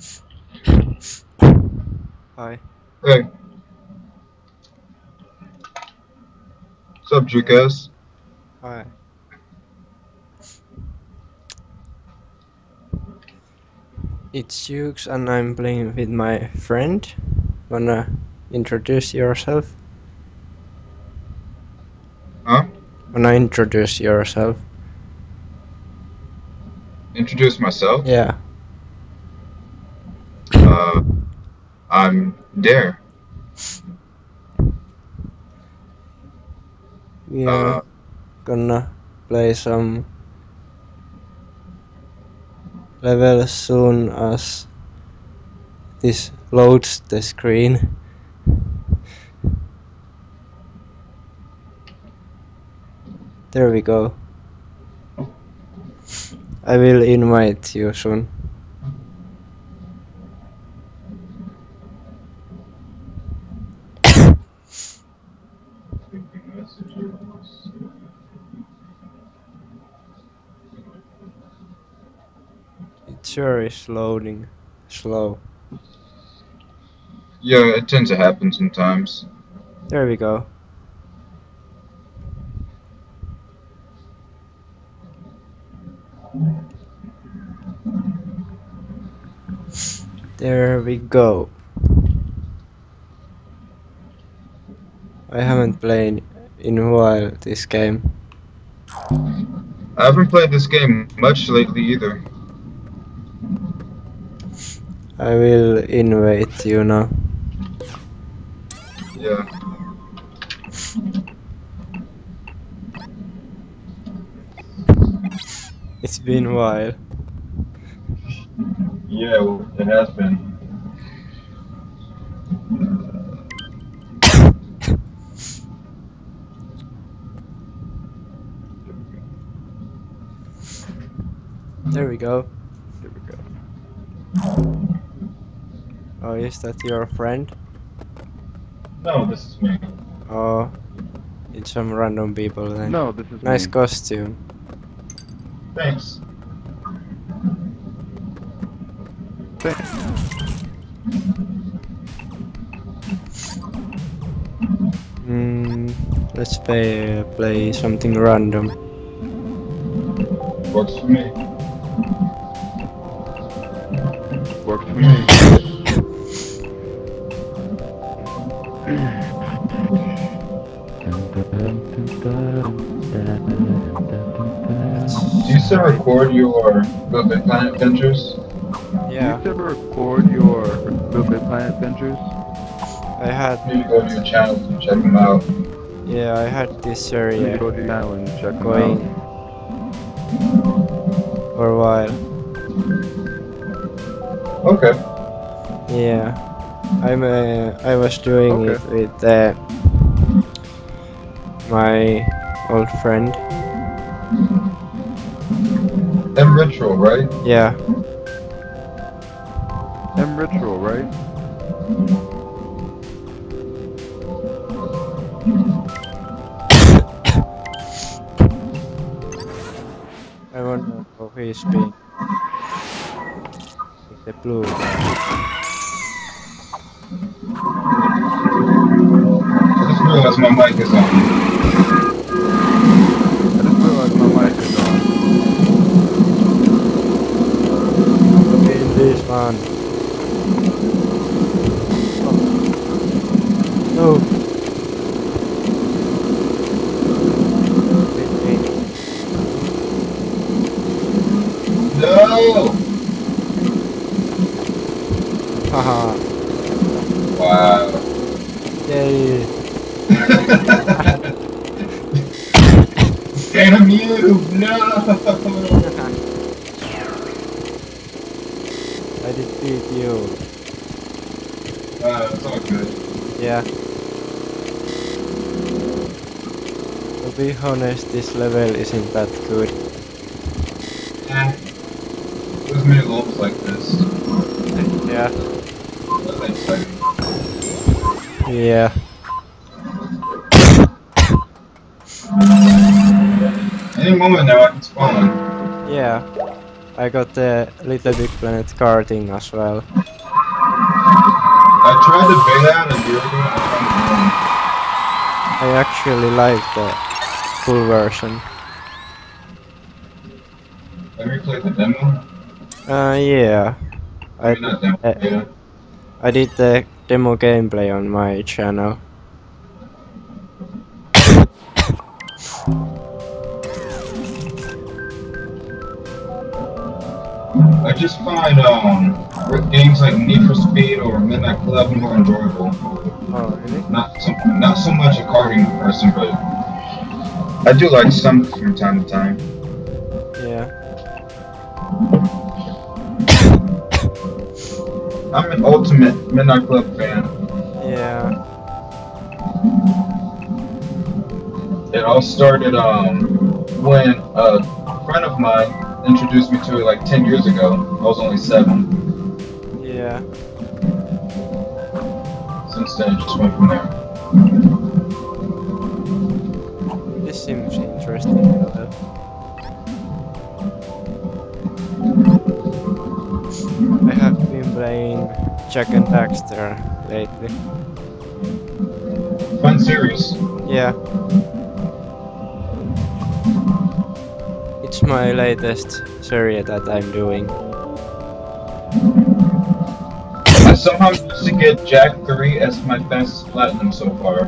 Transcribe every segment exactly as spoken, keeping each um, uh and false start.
Hi. Hey, what's up, Yeah. Jukez? Hi. It's Jukes and I'm playing with my friend. Wanna introduce yourself? Huh? Wanna introduce yourself? Introduce myself. Yeah. Uh, I'm Dare. We are Uh, gonna play some levels soon as this loads the screen. There we go. I will invite you soon. It sure is loading slow. yeah, it tends to happen sometimes. There we go. There we go. I haven't played in a while this game. I haven't played this game much lately either. I will invite you now. Yeah. It's been a while. Yeah, well, it has been. There we go. There we go. Oh, is that your friend? No, this is me. Oh, it's some random people then. No, this is Nice me. costume. Thanks. Hmm, let's play, play something random. Works for me. Works for me. Do you still record your Little Big Planet adventures? Do Yeah, you still record your Little Big Planet adventures? I had. Maybe go to your channel and check them out. Yeah, I had this Let me area go to your channel and check them going out. for a while. Okay. Yeah, I'm. Uh, I was doing Okay. it with uh, my old friend. M Ritual, right? Yeah. M Ritual, right? I wonder how he's been with the blue guy. I just realized my mic is on. I just realized my mic is on. Look in this one. Oh. Hit me. No! Haha. Wow. Yay. Damn you! No! I did beat you. Uh, it's all good. Yeah. To be honest, this level isn't that good. Eh. There's many levels like this. Yeah. Nothing exciting. Yeah. Any moment now I can spawn. Yeah. I got the Little Big Planet karting as well. I tried the beta out a year ago. I actually like the full version. Have you played the demo? Uh, yeah. I I mean, not demo, uh, beta. I did the demo gameplay on my channel. I just find um games like Need for Speed or Midnight Club more enjoyable. Oh, really? Not so, not so much a karting person, but I do like some from time to time. Yeah. I'm an ultimate Midnight Club fan. Yeah. It all started um when a friend of mine introduced me to it like ten years ago. I was only seven. Yeah. Since then, it just went from there. This seems interesting. uh, I have been playing Jack and Daxter lately. Fun series. Yeah. It's my latest series that I'm doing. I somehow used to get Jack three as my fastest platinum so far.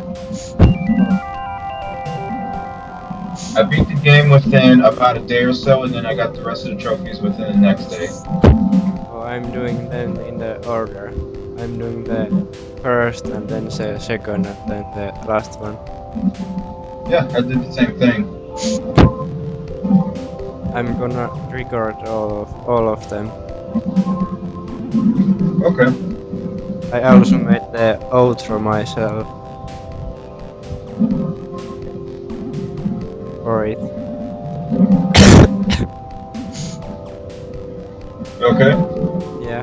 I beat the game within about a day or so, and then I got the rest of the trophies within the next day. Oh, I'm doing them in the order. I'm doing the first and then the second and then the last one. Yeah, I did the same thing. I'm gonna record all of all of them. Okay. I also made the outro myself for it. Okay. Yeah.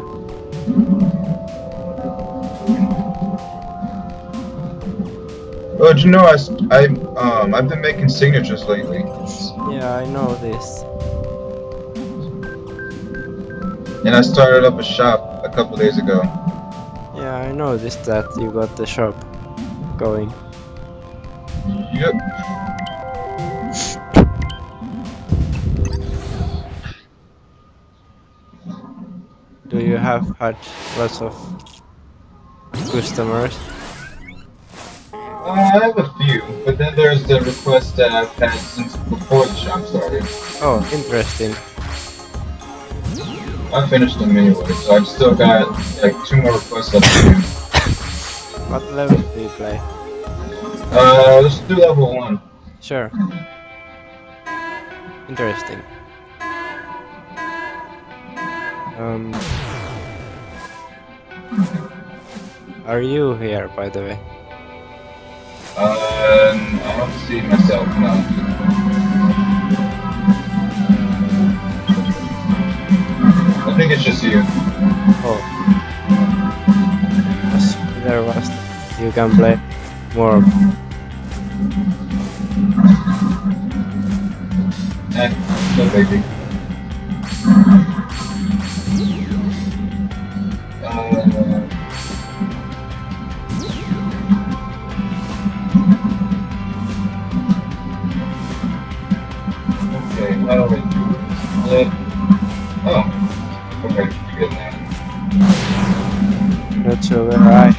Oh, did you know I, s- I, um, I've been making signatures lately. Yeah, I know this. And I started up a shop a couple days ago. Yeah, I noticed that you got the shop going. Yep. Do you have had lots of customers? Uh, I have a few, but then there's the requests that I've had since before the shop started. Oh, interesting. I finished them anyway, so I've still got like two more requests left to do. What level do you play? Uh, let's do level one. Sure. Interesting. Um, are you here, by the way? Uh, I don't see myself now. I think it's just you. Oh. Yes, there was. You can play more. Eh, no biggie. Uh, okay, how do I do this? Let, oh, okay, you get that. Not sure where I.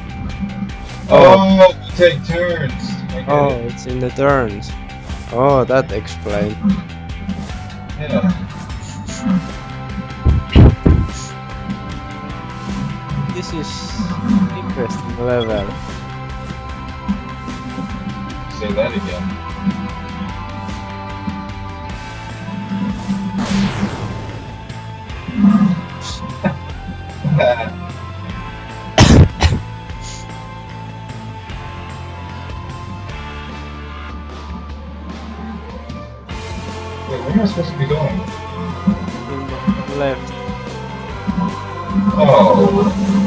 Oh, we take turns. I get Oh, it. it's in the turns. Oh, that explains. Yeah. This is interesting level. Say that again. Wait, where am I supposed to be going? In the left. Oh.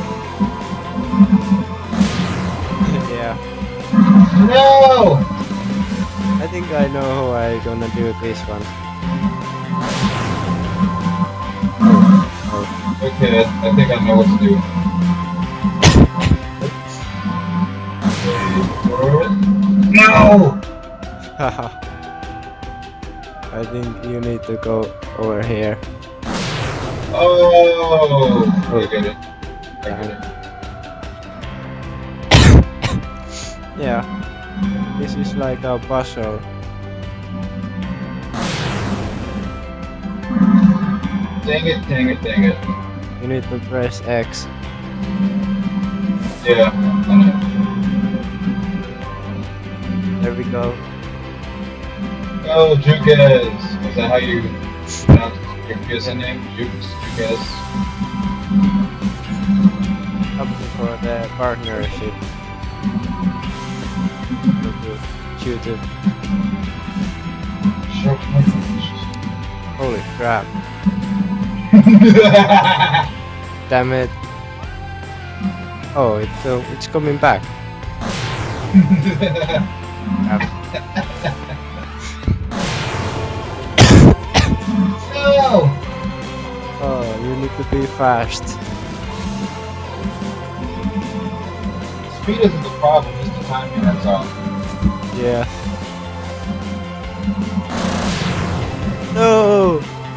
Yeah. No! I think I know how I gonna do this one. Oh. Okay, I think I know what to do. No! Haha. I think you need to go over here. Oh! I get it. I get it. Yeah. This is like a puzzle. Dang it, dang it, dang it. You need to press X. Yeah, I know. There we go. Oh, Jukez! Is that how you pronounce your kid's name? Jukez? Jukez? Up for the partnership. YouTube. Holy crap. Damn it. Oh, it, uh, it's coming back. Crap. No! Oh, you need to be fast. Speed isn't the problem, it's the timing that's all. Yeah. No!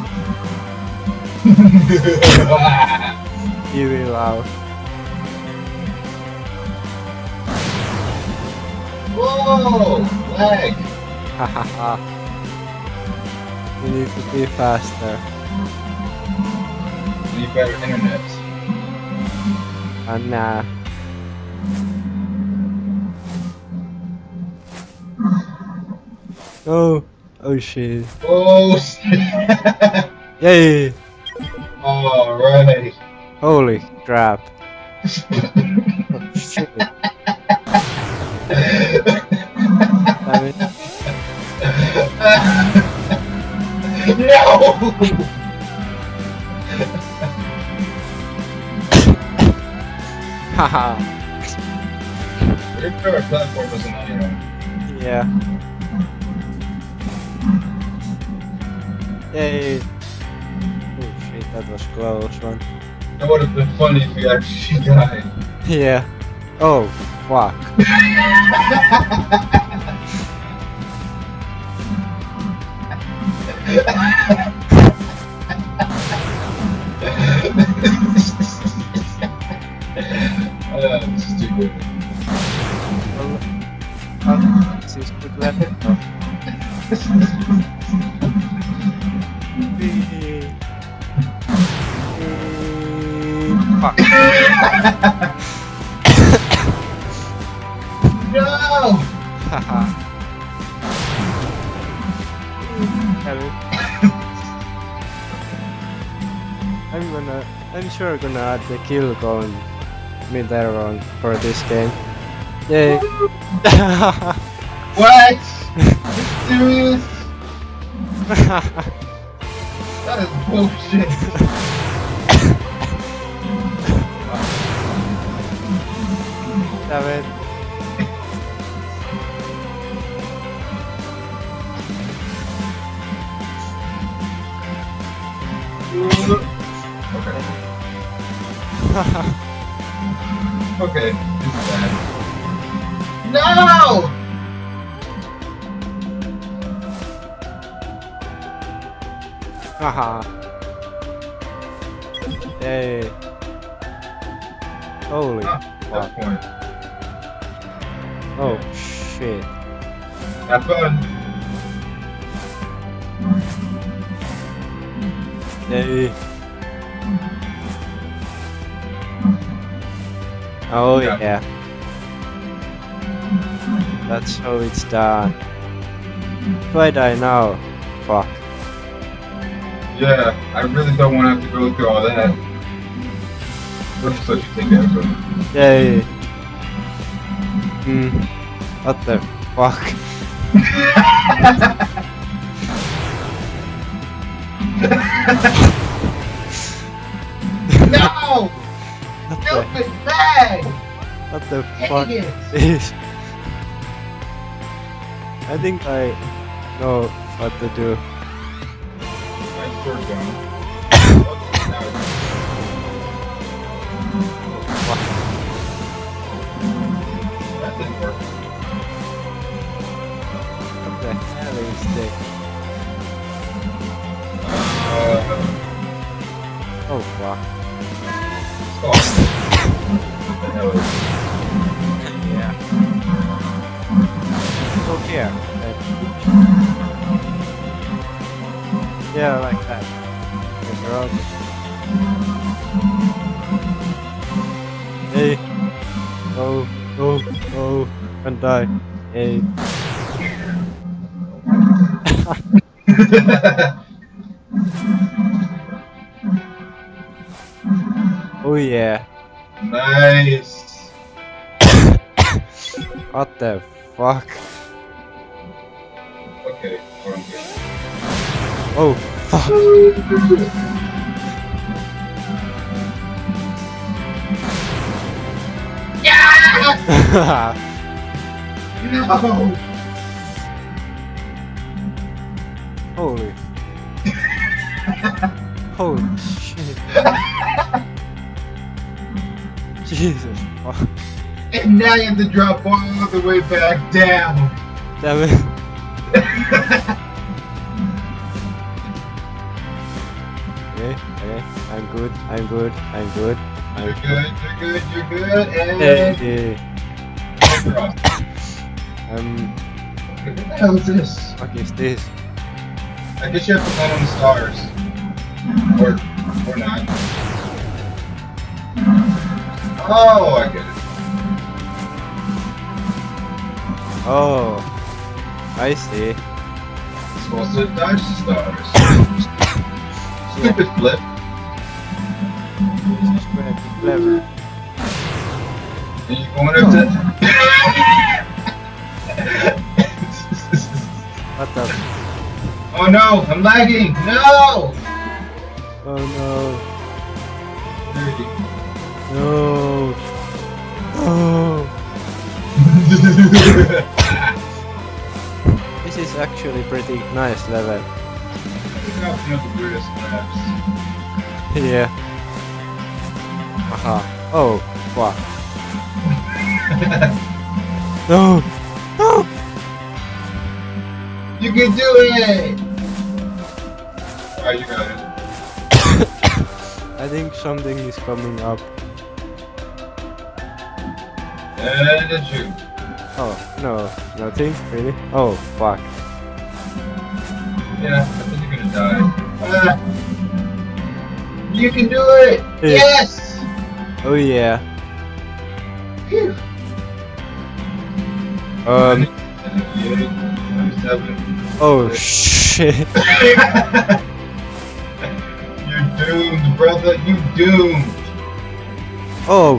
You will out. Whoa! Lag! Hahaha. You need to be faster. Need better internet. And nah. Oh, oh shit. Oh, snap! Yay! Alright. Holy crap. Oh, shit. Damn it. No! Haha. Your current platform isn't anyway. Yeah. Yay. Oh shit, that was close one. That would have been funny if you actually died. Yeah. Oh, fuck. Uh, this is too good. Well, uh, this is good weapon. Oh. Whee. Whee. Fuck. No! Haha. Damn it. I'm gonna, I'm sure gonna add the kill gun mid on for this game. Yay! What? Serious? That is bullshit. Damn it. Okay. Okay, this is bad. No! Haha. Yay. Holy Ah, fuck. that point. Oh shit. Have fun. Yay. Oh Yeah. yeah. That's how it's done. Why die now? Fuck. Yeah, I really don't want to have to go through all that. Let's just let you take that one. Yay. Hmm. What the fuck? No! What the, Stupid bag! what the Dang fuck it. is? I think I know what to do. Nice sword gun. didn't work. What the hell is this? Uh, Oh fuck. oh. What the hell is Yeah. Go here. Uh, Yeah, like that. Get around. Hey. Oh, oh, oh. And die. Hey. Oh yeah. Nice. What the fuck? Okay, hold on here. Oh fuck. No. Holy. Holy shit. Jesus fuck. And now you have to drop all the way back down. Damn it. Okay, okay. I'm good, I'm good, I'm good. I'm You're good, you're good, you're good, and Hey, hey. you're off. Um, What the hell is this? what is this? I guess you have to land on the stars. Or, or not. Oh, I get it. Oh, I see. You're supposed to dodge the stars. Stupid flip. This is pretty clever. And you're going up to... What the? Oh no, I'm lagging! No! Oh no. Thirty. No. Oh. This is actually pretty nice level. One of the weirdest maps. Yeah. Aha. Oh, fuck. No. No. You can do it! Alright, you got it. I think something is coming up. And a shoot. Oh, no. Nothing? Really? Oh, fuck. Yeah, I think you're gonna die. Ah. You can do it! Yeah. Yes! Oh, yeah. Phew. Um. ninety-eight, ninety-seven. Oh, shit. You're doomed, brother. You doomed. Oh.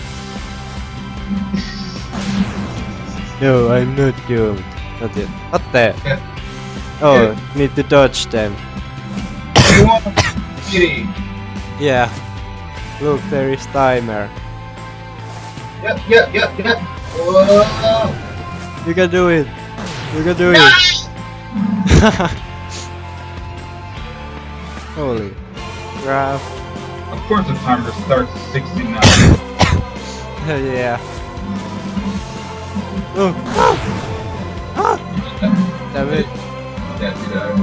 No, I'm not doomed. Not yet. What the? Yeah. Oh, need to dodge them. Come on, kitty. Yeah. Look, there is timer. Yep, yep, yep, yep. Whoa. You can do it. You can do Nice! it. Holy crap. Of course the timer starts at sixty-nine. Yeah. Oh. Ah. Damn it. Yeah, do that.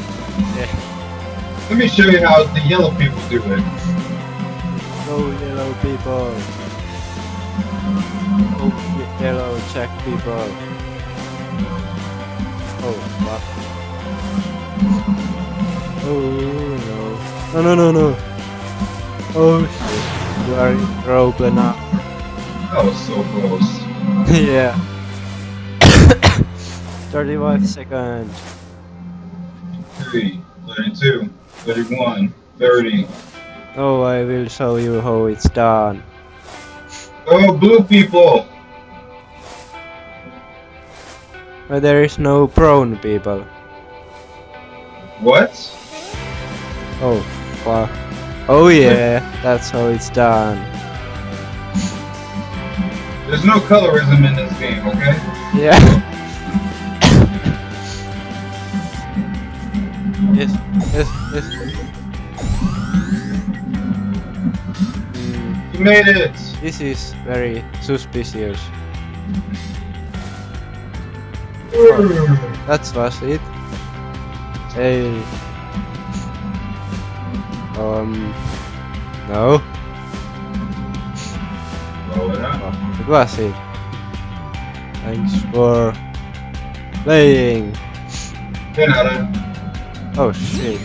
Yeah. Let me show you how the yellow people do it. Go yellow people. Go ye- yellow check people. Oh fuck. Oh no. No no no no. Oh shit. You are in trouble now. That was so close. Yeah. thirty-five seconds. thirty, thirty-two, thirty-one, thirty. Oh, I will show you how it's done. Oh, blue people! But there is no brown people. What? Oh, fuck. Oh yeah, that's how it's done. There's no colorism in this game, okay? Yeah. Yes, yes, yes. Mm, You made it! this is very suspicious. Oh, that was it. Hey. Um. No. Roll it up. Oh, it was it. Thanks for playing. Then out of Oh shit.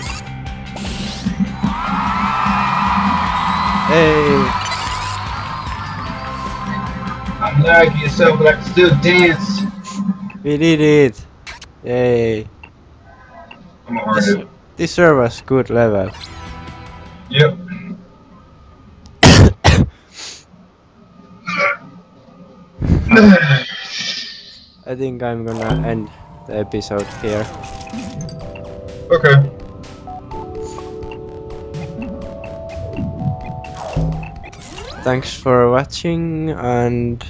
Hey. I'm lagging yourself, but I can still dance. We did it. Yay. I'm a hard This, hit. this server was good level. Yep. I think I'm gonna end the episode here. Okay. Thanks for watching and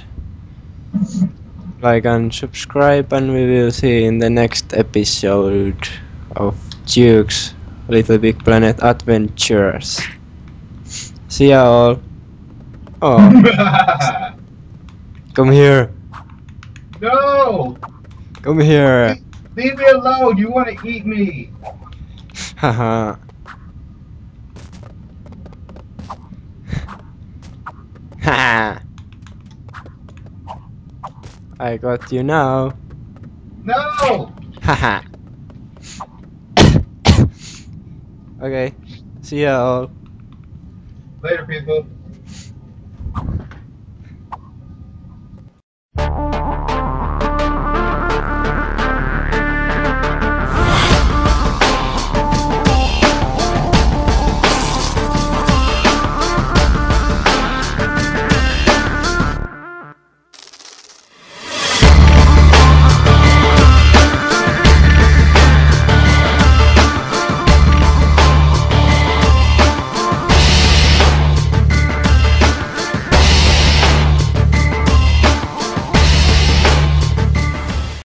like and subscribe, and we will see in the next episode of Jukes Little Big Planet Adventures. See ya all. Oh, come here. No! Come here. Leave me alone. You want to eat me. Haha. Ha. I got you now. No! Haha. Okay. See ya all. Later, people.